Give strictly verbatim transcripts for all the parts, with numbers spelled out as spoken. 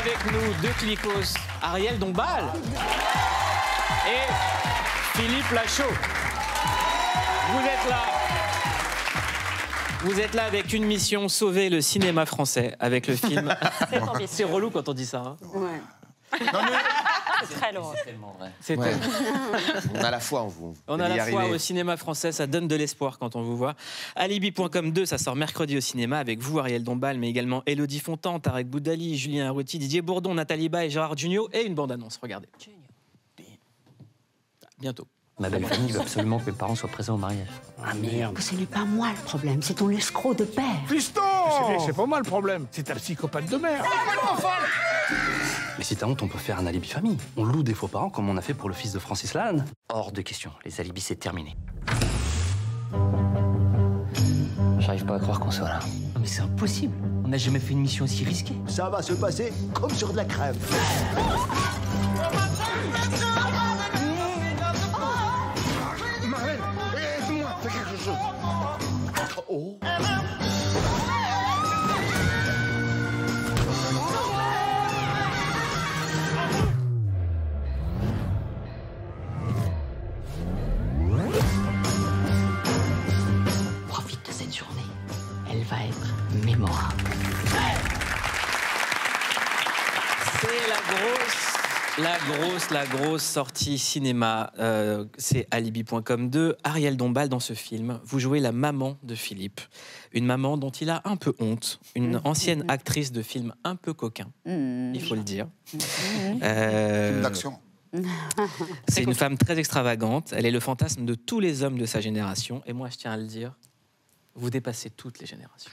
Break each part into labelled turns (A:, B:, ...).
A: avec nous deux clicos, Ariel Dombal et Philippe Lachaud. Vous êtes là. Vous êtes là avec une mission, sauver le cinéma français avec le film. C'est relou quand on dit ça. Hein.
B: Ouais.
C: Non, mais...
D: C'est très lourd.
E: C'est tellement vrai.
A: C'est
C: Ouais.
A: tellement...
C: On a la foi en vous.
A: On a la foi au cinéma français, ça donne de l'espoir quand on vous voit. Alibi point com deux, ça sort mercredi au cinéma avec vous, Ariel Dombal, mais également Élodie Fontan, Tarek Boudali, Julien Arruti, Didier Bourdon, Nathalie Baye, Gérard Jugnot et une bande-annonce. Regardez. Bientôt.
E: Ma belle famille veut absolument que mes parents soient présents au mariage.
B: Ah merde. Ce n'est pas moi le problème, c'est ton escroc de père.
F: Fiston! C'est pas moi le problème, c'est ta psychopathe de mère.
E: Mais si t'as honte, on peut faire un alibi famille. On loue des faux parents comme on a fait pour le fils de Francis Lalanne. Hors de question, les alibis c'est terminé. J'arrive pas à croire qu'on soit là.
G: Non mais c'est impossible. On n'a jamais fait une mission aussi risquée.
H: Ça va se passer comme sur de la crème.
F: Marlène, aide-moi, fais quelque chose.
H: Oh.
B: Profite de cette journée. Elle va être mémorable.
A: C'est la grosse, la grosse, la grosse sortie cinéma. Euh, c'est Alibi point com deux. Ariel Dombal dans ce film. Vous jouez la maman de Philippe. Une maman dont il a un peu honte. Une ancienne actrice de film un peu coquin. Il faut le dire. Euh,
C: Film d'action.
A: C'est une femme très extravagante. Elle est le fantasme de tous les hommes de sa génération. Et moi, je tiens à le dire, vous dépassez toutes les générations.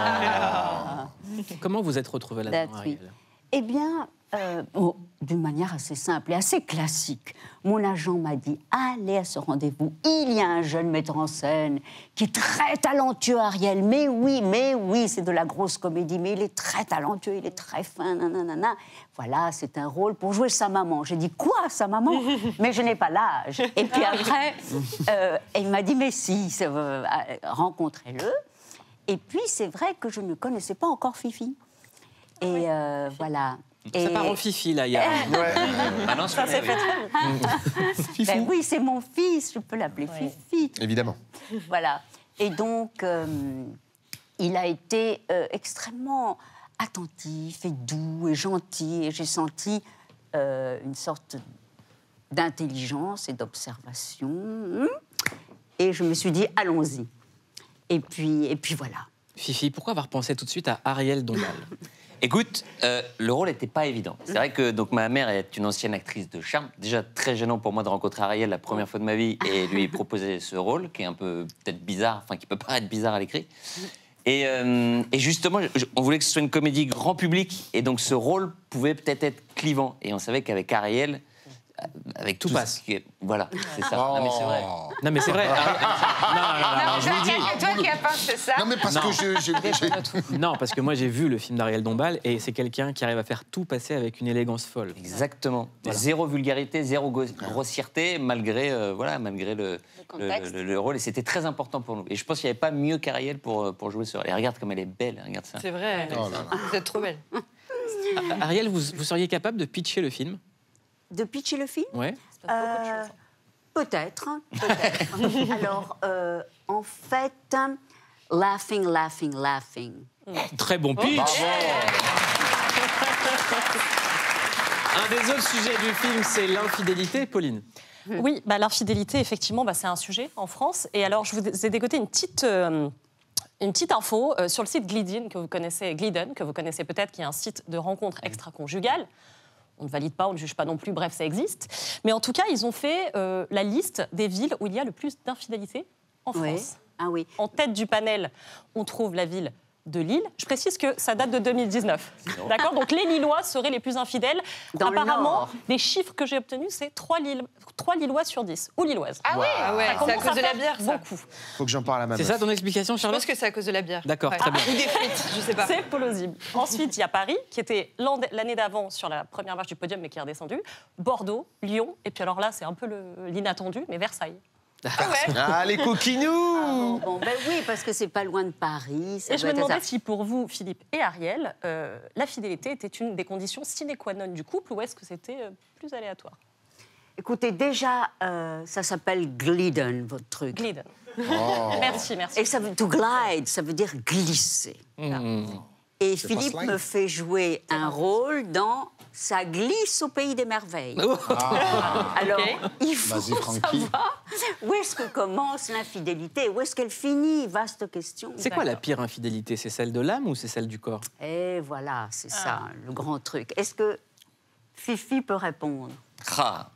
A: Comment vous êtes retrouvée là-dedans,
B: That, oui.
A: Ariel?
B: Eh bien, euh, oh, d'une manière assez simple et assez classique. Mon agent m'a dit, allez à ce rendez-vous. Il y a un jeune metteur en scène qui est très talentueux, Ariel. Mais oui, mais oui, c'est de la grosse comédie. Mais il est très talentueux, il est très fin, nanana. Voilà, c'est un rôle pour jouer sa maman. J'ai dit, quoi, sa maman? Mais je n'ai pas l'âge. Et puis après, euh, il m'a dit, mais si, euh, rencontrez-le. Et puis, c'est vrai que je ne connaissais pas encore Fifi. Et euh, voilà.
A: Ça
B: Et...
A: part en fifi, là, il y a...
C: Ouais.
E: Maintenant,
D: Ça s'est fait très
B: Ben oui, c'est mon fils, je peux l'appeler
D: Ouais.
B: Fifi.
C: Évidemment.
B: Voilà. Et donc, euh, il a été euh, extrêmement attentif et doux et gentil. Et j'ai senti euh, une sorte d'intelligence et d'observation. Et je me suis dit, allons-y. Et puis, et puis voilà.
A: Fifi, pourquoi avoir pensé tout de suite à Ariel Dombal?
E: Écoute, euh, le rôle n'était pas évident. C'est vrai que donc, ma mère est une ancienne actrice de charme. Déjà très gênant pour moi de rencontrer Ariel la première fois de ma vie et lui proposer ce rôle qui est un peu peut-être bizarre, enfin qui peut paraître bizarre à l'écrit. Et, euh, et justement, je- on voulait que ce soit une comédie grand public et donc ce rôle pouvait peut-être être clivant. Et on savait qu'avec Ariel, avec tout,
A: Tout passe.
E: ce qui est... Voilà, c'est ça. Non, mais c'est vrai.
A: Non, mais c'est vrai. Ariel- Non, non, non, non, je vous le dis.
D: toi qui as pensé ça.
C: Non, mais parce
A: Non.
C: que je. je- je-
A: Non, parce que moi, j'ai vu le film d'Ariel Dombal et c'est quelqu'un qui arrive à faire tout passer avec une élégance folle.
E: Exactement.
A: Voilà.
E: Zéro vulgarité, zéro go- grossièreté, malgré, euh, voilà, malgré le,
D: contexte.
E: le, le- le rôle. Et c'était très important pour nous. Et je pense qu'il n'y avait pas mieux qu'Ariel pour, pour jouer sur elle. Et regarde comme elle est belle, regarde ça.
D: C'est vrai.
C: Oh là là.
D: Vous êtes trop belle.
A: Ariel, vous, vous seriez capable de pitcher le film?
B: De pitcher le film?
A: Ouais.
B: Euh, Peut-être, hein, peut-être. Alors, euh, en fait, hein, laughing, laughing, laughing.
A: Très bon pitch. Un des autres sujets du film, c'est l'infidélité, Pauline.
D: Oui, bah, l'infidélité, effectivement, bah, c'est un sujet en France. Et alors, je vous ai dégoté une petite, euh, une petite info euh, sur le site Glidden, que vous connaissez, Glidden, que vous connaissez peut-être, qui est un site de rencontres extra-conjugales. On ne valide pas, on ne juge pas non plus, bref, ça existe. Mais en tout cas, ils ont fait euh, la liste des villes où il y a le plus d'infidélité en
B: Oui.
D: France.
B: Ah oui.
D: En tête du panel, on trouve la ville de Lille. Je précise que ça date de deux mille dix-neuf. D'accord? Donc les Lillois seraient les plus infidèles.
B: Dans le
D: Apparemment,
B: Nord.
D: les chiffres que j'ai obtenus, c'est trois Lillois sur dix. Ou Lilloises.
I: Ah ouais, ah ouais,
D: Ça
I: c'est à
D: commence
I: cause de la
D: faire
I: bière, ça.
D: beaucoup.
C: Faut que j'en parle à ma
A: C'est
C: meuf.
A: ça ton explication,
I: Je
A: Charlotte?
I: pense que c'est à cause de la bière.
A: D'accord,
I: Ouais.
A: très bien.
I: Ou des frites, je sais pas.
D: C'est plausible. Ensuite, il y a Paris, qui était l'an- l'année d'avant sur la première marche du podium, mais qui est redescendu. Bordeaux, Lyon, et puis alors là, c'est un peu le- l'inattendu, mais Versailles.
C: Ah, les coquinous.
B: Ah, bon, bon, ben oui, parce que c'est pas loin de Paris. Ça
D: Et je
B: doit
D: me
B: être
D: demandais
B: ça.
D: si pour vous, Philippe et Ariel, euh, la fidélité était une des conditions sine qua non du couple ou est-ce que c'était euh, plus aléatoire?
B: Écoutez, déjà, euh, ça s'appelle gliden, votre truc.
D: Gliden.
C: Oh.
D: Merci, merci.
B: Et ça veut, to glide, ça veut dire glisser. Et
I: C'est pas
B: Philippe
I: slide.
B: me fait jouer un rôle dans Ça glisse au pays des merveilles. Alors,
D: Ok.
B: il faut
I: Vas-y, Francky.
B: savoir où est-ce que commence l'infidélité, où est-ce qu'elle finit, vaste question.
A: C'est quoi la pire infidélité? C'est celle de l'âme ou c'est celle du corps?
B: Et voilà, c'est ça, le grand truc. Est-ce que Fifi peut répondre?
E: Ah.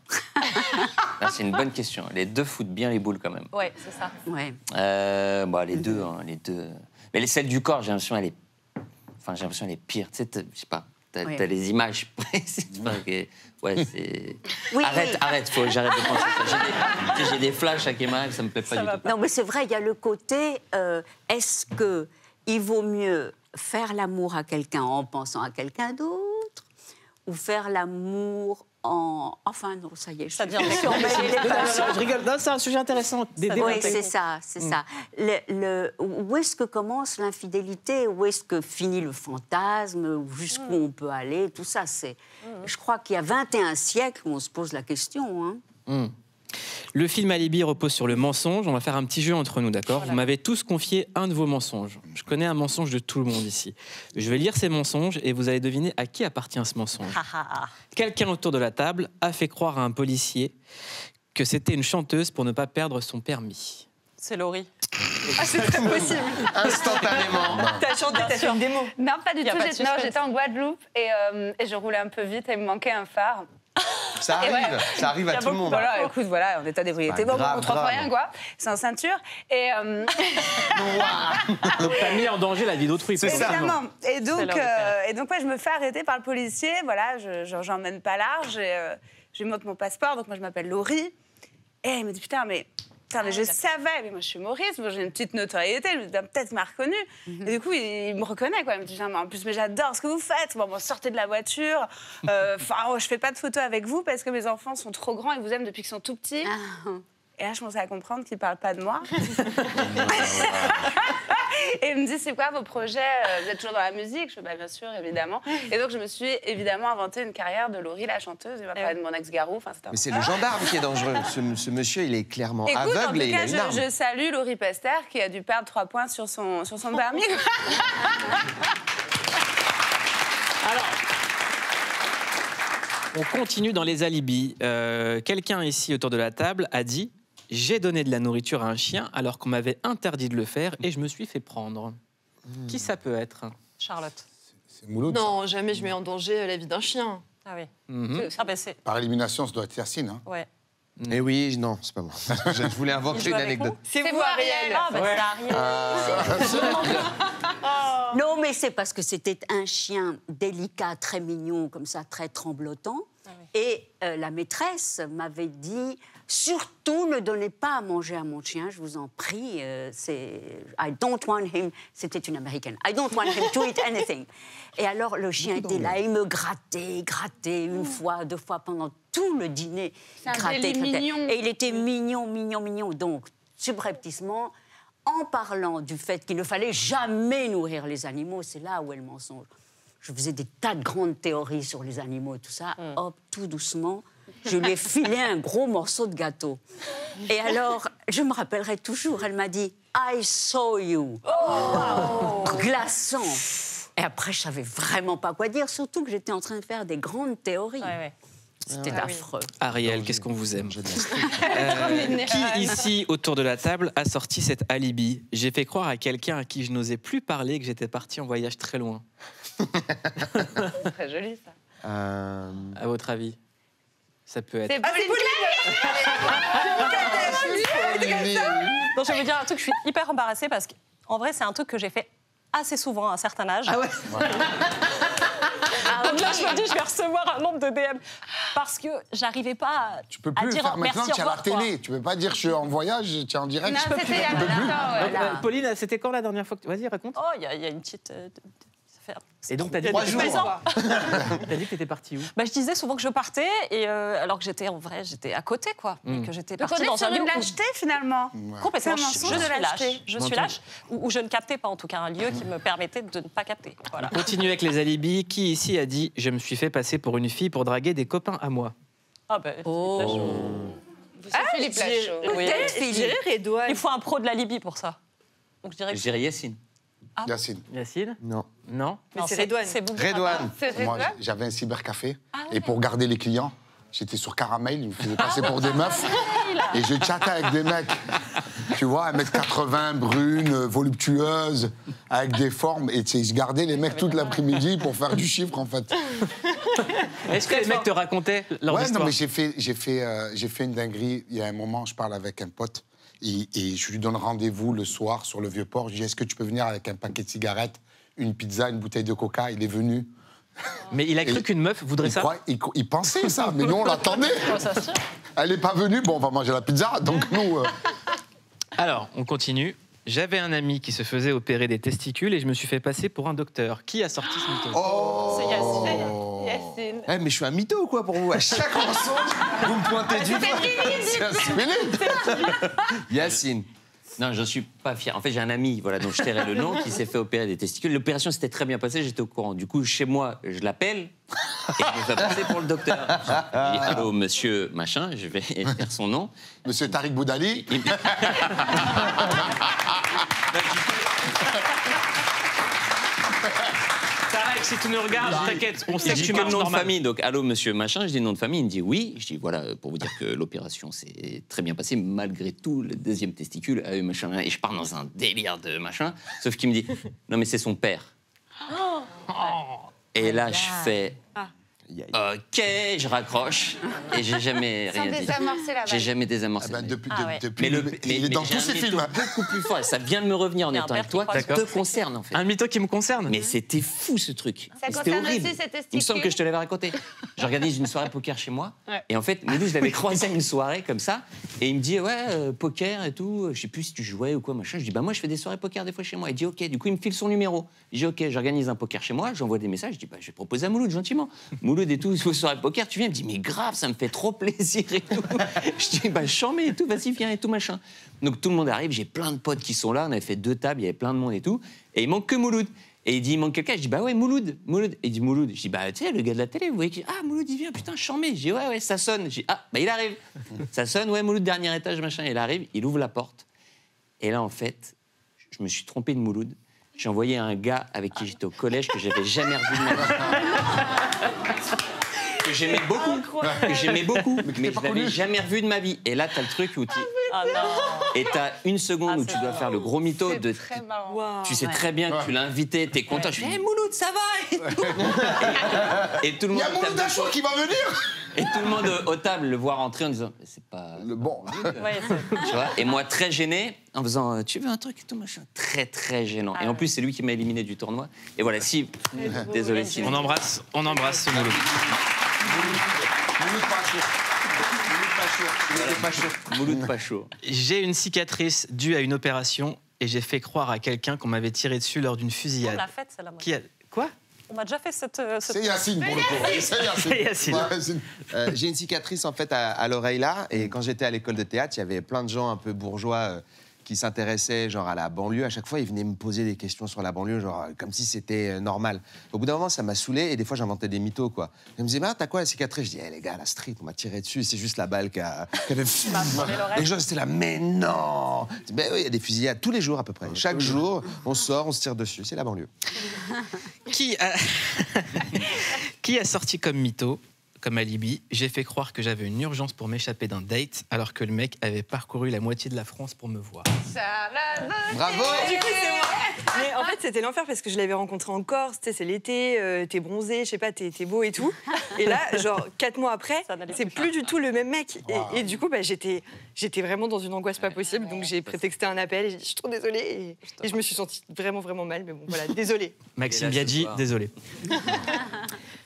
E: Ah, c'est une bonne question. Les deux foutent bien les boules quand même.
D: Ouais, c'est ça.
B: Ouais.
E: Euh, bah, les deux, hein, les deux. Mais les- celle du corps, j'ai l'impression elle est. Enfin, j'ai l'impression elle est pire. Tu sais, t'as- je sais pas. T'as
B: Oui.
E: t'as les images précises. Enfin, que- Ouais, c'est.
B: Oui,
E: arrête,
B: oui.
E: arrête, faut que j'arrête de penser ça. J'ai des, tu sais, j'ai des flashs à Kemal, ça me plaît pas
D: Ça
E: du
D: va
E: tout.
B: Non, mais c'est vrai, il y a le côté, euh, est-ce que il vaut mieux faire l'amour à quelqu'un en pensant à quelqu'un d'autre ou faire l'amour en... Enfin, non, ça y est, je
D: Ça
B: suis-
D: devient
B: je suis emmêlée des
A: Non, non,
B: passions.
A: non, je rigole. Non, c'est un sujet intéressant. Des
D: Ça-
A: débats
B: Oui,
A: techniques.
B: c'est ça, c'est ça. Le, le- où est-ce que commence l'infidélité? Où est-ce que finit le fantasme? Jusqu'où on peut aller? Tout ça, c'est... Je crois qu'il y a vingt et un siècles où on se pose la question. Hein.
A: Le film Alibi repose sur le mensonge. On va faire un petit jeu entre nous, d'accord? Vous m'avez tous confié un de vos mensonges. Je connais un mensonge de tout le monde ici. Je vais lire ces mensonges et vous allez deviner à qui appartient ce mensonge.
D: Ah, ah, ah.
A: Quelqu'un autour de la table a fait croire à un policier que c'était une chanteuse pour ne pas perdre son permis.
D: C'est Laurie.
J: Ah, c'est très possible.
C: Instantanément.
J: T'as chanté, t'as fait une démo. Non, pas du
D: Y a
J: tout.
D: pas de
J: J'étais- non,
D: suspense.
J: J'étais en Guadeloupe et, euh, et je roulais un peu vite et il me manquait un phare.
C: Ça
J: Et
C: arrive,
J: ouais.
C: ça arrive à tout le monde.
J: Voilà, écoute, voilà, en état d'ébriété.
C: Pas
J: Bon,
C: grave,
J: bon, trois fois
C: grave.
J: rien, quoi. C'est en ceinture. Et. euh,
A: Donc t'as mis en danger la vie d'autrui.
C: C'est ça.
J: Évidemment. Et donc,
D: l'heure de
J: euh,
D: faire.
J: et donc ouais, je me fais arrêter par le policier. Voilà, je je- j'emmène pas large. Et, euh, je lui montre mon passeport. Donc, moi, je m'appelle Laurie. Et il me dit, putain, mais. Putain, mais je savais, mais moi je suis Maurice, moi j'ai une petite notoriété, je me dis, bah, peut-être il m'a reconnu. Et du coup, il, il me reconnaît, quoi. Il me dit, mais en plus, mais j'adore ce que vous faites. Bon, bon sortez de la voiture. Euh, Enfin, oh, je fais pas de photos avec vous parce que mes enfants sont trop grands et vous aiment depuis qu'ils sont tout petits.
B: Ah.
J: Et là, je commençais à comprendre qu'il ne parle pas de moi. Et il me dit, c'est quoi vos projets? Vous êtes toujours dans la musique? Je fais, bah, bien sûr, évidemment. Et donc, je me suis évidemment inventé une carrière de Laurie, la chanteuse. Il m'a parlé de mon ex-garou. Enfin, c'était un-
C: Mais c'est le gendarme qui est dangereux. Ce, ce monsieur, il est clairement
J: Écoute, en
C: aveugle
J: tout
C: et il a
J: cas,
C: une arme.
J: je, je salue Laurie Pester qui a dû perdre trois points sur son, sur son permis.
A: On continue dans les alibis. Euh, Quelqu'un ici autour de la table a dit « J'ai donné de la nourriture à un chien alors qu'on m'avait interdit de le faire et je me suis fait prendre. Qui ça peut être?
D: Charlotte.
I: C'est Mouloud. ça.
K: Non, jamais je mets en danger la vie d'un chien.
D: Ah oui.
A: Mhm.
D: Ah ben c'est...
I: Par élimination, ça doit être Yacine. Hein.
D: Ouais.
C: Eh oui, non, c'est pas moi. Je voulais
D: Il
C: inventer
D: joue
C: une
D: avec
C: anecdote.
K: C'est
J: C'est
K: vous,
J: vous,
K: Ariel.
D: Ah ben c'est Ariel.
B: Non, mais c'est parce que c'était un chien délicat, très mignon, comme ça, très tremblotant.
D: Ah
B: Et euh, la maîtresse m'avait dit, surtout ne donnez pas à manger à mon chien, je vous en prie. euh, c'est I don't want him. C'était une américaine. I don't want him to eat anything. Et alors le chien était là, il me grattait, grattait une fois, deux fois pendant tout le dîner.
J: C'est un
B: Grattait,
J: délit
B: grattait.
J: mignon.
B: Et il était mignon, mignon, mignon. Donc, subrepticement, en parlant du fait qu'il ne fallait jamais nourrir les animaux, c'est là où est le mensonge. Je faisais des tas de grandes théories sur les animaux et tout ça. Hop, tout doucement, je lui ai filé un gros morceau de gâteau. Et alors, je me rappellerai toujours, elle m'a dit « I saw you glaçant. Et après, je savais vraiment pas quoi dire, surtout que j'étais en train de faire des grandes théories.
D: Ouais, ouais.
B: C'était affreux.
A: Ariel, qu'est-ce qu'on vous aime. Euh, qui ici, autour de la table, a sorti cet alibi? J'ai fait croire à quelqu'un à qui je n'osais plus parler que j'étais parti en voyage très loin.
J: C'est très joli, ça.
C: Euh,
A: À votre avis? Ça peut être...
J: C'est
D: Donc je vais vous dire un truc, je suis hyper embarrassée parce qu'en vrai, c'est un truc que j'ai fait assez souvent à un certain âge. Ah ouais. Donc là, je me dis, je vais recevoir un nombre de D M parce que j'arrivais pas à,
I: Tu peux
D: à
I: plus le
D: dire
I: faire maintenant,
D: merci,
I: tu
D: au
I: es à la
D: revoir. quoi.
I: télé. Tu peux pas dire je suis en voyage, tu es en direct.
J: Non,
I: Je peux
J: c'était
I: plus.
J: il y a
I: Tu peux plus.
J: longtemps, ouais.
A: Euh, Pauline, c'était quand la dernière fois que... Vas-y, raconte.
D: Oh, il y, a- il y a une petite... euh, ça faire.
A: Et donc, t'as dit,
D: Trois jours.
A: T'as dit que t'étais partie où?
D: Bah, je disais souvent que je partais, et euh, alors que j'étais en vrai, j'étais à côté, quoi.
A: Mm.
D: Et que j'étais
J: Donc on
D: partie
J: est
D: dans
J: sur
D: un lieu
J: une
D: où-
J: lâcheté finalement.
D: Complètement.
J: C'est un
D: Je, je
J: mensonge de
D: suis lâche.
J: lâcheté.
D: Je
A: Bon,
D: suis
A: tu-
D: lâche, ou, ou je ne captais pas en tout cas un lieu qui me permettait de ne pas capter. Voilà.
A: On continue avec les alibis. Qui ici a dit « Je me suis fait passer pour une fille pour draguer des copains à moi
D: Ah ben.
K: Ah, Philippe Lachaud.
D: Oui.
K: Peut-être, je dirais Redouane.
D: Il faut un pro de la Libye pour ça. Donc je dirais. que-
E: Je dirais Yacine.
D: Ah.
I: Yacine. »
A: Yacine?
C: Non.
A: Non?
K: Mais
D: Non,
K: c'est Redouane.
D: C'est Boubou.
C: Redouane.
J: C'est
I: Moi,
J: Redouane.
I: j'avais un cybercafé.
D: Ah
I: Et pour garder les clients, j'étais sur Caramel, ils me faisaient passer pour des meufs. Et je chattais avec des mecs. Tu vois, un mètre quatre-vingts, brune, voluptueuse, avec des formes. Et tu sais, je gardais les mecs toute l'après-midi pour faire du chiffre, en fait.
A: Est-ce que les mecs te racontaient leur
I: Ouais,
A: histoire?
I: non, mais j'ai fait, j'ai fait, euh, j'ai fait une dinguerie. Il y a un moment, je parle avec un pote et, et je lui donne rendez-vous le soir sur le Vieux-Port. Je dis, est-ce que tu peux venir avec un paquet de cigarettes, une pizza, une bouteille de coca? Il est venu.
A: Mais il a cru
I: Et-
A: qu'une meuf voudrait
I: Il,
A: ça?
I: croit- il, il pensait ça, mais nous, on l'attendait. Elle n'est pas venue, bon, on va manger la pizza. Donc nous... euh,
A: Alors, on continue. J'avais un ami qui se faisait opérer des testicules et je me suis fait passer pour un docteur. Qui a sorti ce mytho?
C: Oh
D: C'est Yacine.
J: Yacine.
C: Eh, mais je suis un mytho ou quoi pour vous? À chaque mensonge, vous me pointez du doigt. C'est Yacine.
E: Non, je suis pas fier. En fait, j'ai un ami, voilà, dont je tairai le nom, qui s'est fait opérer des testicules. L'opération s'était très bien passée, j'étais au courant. Du coup, chez moi, je l'appelle et je me fais passer pour le docteur. Je dis allô, monsieur machin, je vais faire son nom.
I: Monsieur Tariq Boudali.
E: Il-
A: Tarek, si tu nous regardes, t'inquiète, on sait
E: Je
A: que
E: dis
A: tu
E: que le
A: marches
E: nom de
A: normal.
E: famille, donc allô monsieur machin, je dis le nom de famille, il me dit oui. Je dis voilà, pour vous dire que l'opération s'est très bien passée, malgré tout, le deuxième testicule a eu machin, et je pars dans un délire de machin, sauf qu'il me dit non mais c'est son père. Et là je fais ok, je raccroche, et j'ai jamais
J: Sans
E: rien dit.
J: désamorcer la
E: J'ai
J: vanne.
E: jamais désamorcé.
I: Eh ben, depuis,
D: Ah
I: de-
D: ouais.
I: depuis
E: Mais le,
I: le-
E: mais,
I: il est
E: mais
I: dans
E: j'ai
I: tous
E: un
I: ses
E: mytho
I: films. hein.
E: beaucoup plus fort. Ça vient de me revenir en
D: Il y a un
E: étant
D: père
E: avec toi.
D: qui
E: Ça
D: croit
E: te concerne en fait.
A: Un mytho qui me concerne.
E: Mais c'était fou ce truc.
J: Ça
E: Mais c'était
J: concerne
E: horrible.
J: aussi ces
E: Il me
J: testicules.
E: semble que je te l'avais raconté. J'organise une soirée poker chez moi.
J: Ouais.
E: Et en fait, Moulou, je l'avais croisé à une soirée comme ça. Et il me dit ouais, euh, poker et tout. Je sais plus si tu jouais ou quoi, machin. Je dis bah moi, je fais des soirées poker des fois chez moi. Il dit ok. Du coup, il me file son numéro. Je dis ok, j'organise un poker chez moi. J'envoie des messages. Je dis bah je vais proposer à Mouloud gentiment. Mouloud et tout, aux soirées poker, tu viens. Il me dit mais grave, ça me fait trop plaisir et tout. Je dis bah chambé et tout, vas-y viens et tout machin. Donc tout le monde arrive. J'ai plein de potes qui sont là. On avait fait deux tables, il y avait plein de monde et tout. Et il manque que Mouloud. Et il dit, il manque quelqu'un. Je dis, bah ouais, Mouloud, Mouloud. Et il dit, Mouloud. Je dis, bah tu sais, le gars de la télé, vous voyez qui... Ah, Mouloud, il vient, putain, chambé. Je dis, ouais, ouais, ça sonne. Je dis, ah, bah il arrive. Ça sonne, ouais, Mouloud, dernier étage, machin. Il arrive, il ouvre la porte. Et là, en fait, je me suis trompé de Mouloud. J'ai envoyé un gars avec qui j'étais au collège que j'avais jamais revu de ma vie. Que j'aimais beaucoup, que j'aimais beaucoup, mais je l'avais jamais revu de ma vie. Et là, t'as le truc où tu...
D: Ah non.
E: Et t'as une seconde où tu dois faire le gros mytho
J: C'est
E: de...
J: très marrant.
E: Tu sais très bien que tu l'as invité, t'es content. Je fais, hey, Mouloud, ça va et tout. Et, et tout le
I: Il y
E: monde.
I: a Mouloud Achour qui va venir.
E: Et tout le monde au table le voir entrer en disant, mais c'est pas.
I: Le bon.
D: Ouais, c'est-
E: Tu vois. Et moi, très gêné, en faisant, tu veux un truc et tout, machin. Très, très gênant.
D: Ah
E: Et en
D: ouais.
E: plus, c'est lui qui m'a éliminé du tournoi. Et voilà, si. Désolé, si.
A: On embrasse, on embrasse ce Mouloud.
I: Mouloud pas chaud.
E: Mouloud pas chaud. Mouloud pas chaud.
A: J'ai une cicatrice due à une opération et j'ai fait croire à quelqu'un qu'on m'avait tiré dessus lors d'une
D: On
A: fusillade.
D: l'a faite, celle-là. moi.
A: Qui a... Quoi?
D: On m'a déjà fait cette. euh, cette-
I: C'est Yacine pour le coup. C'est Yacine.
A: C'est Yacine.
I: Ouais, Yacine.
C: Euh, j'ai une cicatrice en fait à, à l'oreille là, et quand j'étais à l'école de théâtre, il y avait plein de gens un peu bourgeois euh, qui s'intéressaient genre à la banlieue. À chaque fois, ils venaient me poser des questions sur la banlieue, genre euh, comme si c'était euh, normal. Au bout d'un moment, ça m'a saoulé et des fois, j'inventais des mythos quoi. Ils me disaient bah t'as quoi la cicatrice? Je dis eh les gars, la street, on m'a tiré dessus, c'est juste la balle qui a. qui avait... Les gens étaient là mais non. Ben oui, il y a des fusillades tous les jours à peu près. Chaque jour, on sort, on se tire dessus. C'est la banlieue.
A: Qui a... Qui a sorti comme mytho, comme alibi, j'ai fait croire que j'avais une urgence pour m'échapper d'un date alors que le mec avait parcouru la moitié de la France pour me voir.
C: Bravo.
K: Du coup, c'est moi. Mais en fait, c'était l'enfer parce que je l'avais rencontré en Corse, tu sais, c'est l'été, euh, t'es bronzé, je sais pas, t'es t'es beau et tout. Et là, genre, quatre mois après,
D: Ça n'allait
K: c'est plus du tout le même mec. Et, et du coup, bah, j'étais j'étais vraiment dans une angoisse pas possible. Donc, j'ai prétexté un appel et j'ai dit, je suis trop désolée. Et, et je me suis sentie vraiment, vraiment mal. Mais bon, voilà, désolée.
A: Maxime
E: Et là, ce
A: Biaggi,
E: soir.
A: désolé.